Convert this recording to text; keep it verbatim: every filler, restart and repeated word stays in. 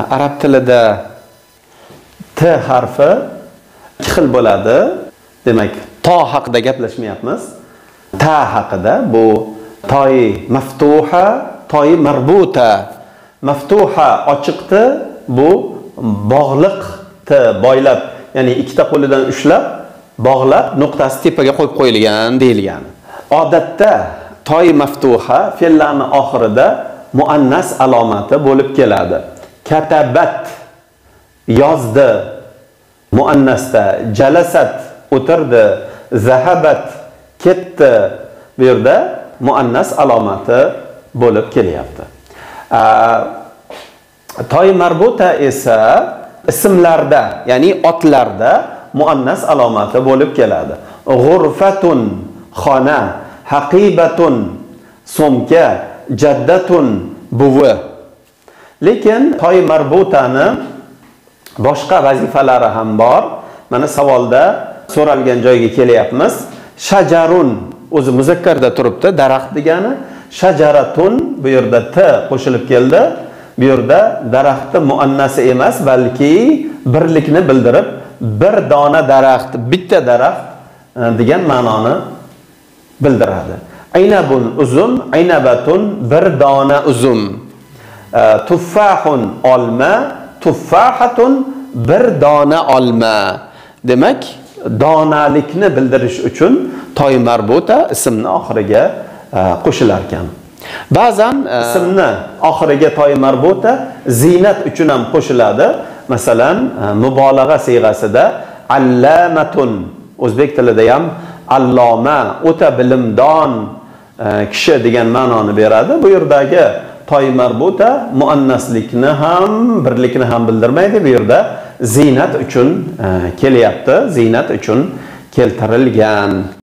arab tilida T harfi ikki xil bo'ladi. Demak, to haqida gaplashmayapmiz. Ta haqida bu toy maftuha, toy marbuta. Maftuha ochiqti, bu bog'liq T boylab, ya'ni ikkita qo'lidan ushlab, bog'lab, nuqtasi tepaga qo'yib qo'yilgan deyilgan. Odatda toy maftuha fe'llarning oxirida muannas alomati bo'lib keladi. Katabat yozdi muannasda, jalasat o'tirdi, zahabat ketdi. Bu yerda muannas alomati bo'lib kelyapti. Toy marbuta esa ismlarda, ya'ni otlarda muannas alomati bo'lib keladi. G'urfatun xona, haqibatun so'mka, jaddatun buvi. Lekin toy marbutani boshqa vazifalari ham bor. Mana savolda so'ralgan joyga kelyapmiz. Shajarun o'zi muzakkarda turibdi, daraxt degani. Shajaratun bu yerda t qo'shilib keldi. Bu yerda daraxtni muannasi emas, balki birlikni bildirib, bir dona daraxt, bitta daraxt degan ma'noni bildiradi. Aynabun uzum, aynabatun bir dona uzum. Tuffahun olma, tuffahatun bir dona olma. Demak, donalikni bildirish uchun toy marbuta ismni oxiriga qo'shilar ekan. Ba'zan ismni oxiriga toy marbuta zinat uchun ham qo'shiladi. Masalan, mubolag'a siyg'asida allamatun, o'zbek tilida ham alloma, o'ta bilimdon kishi degan ma'noni beradi. Bu yerdagi toy marbuta muannaslikni ham, birlikni ham bildirmaydi. Bu yerda zinat uchun kelyapti, zinat uchun keltirilgan.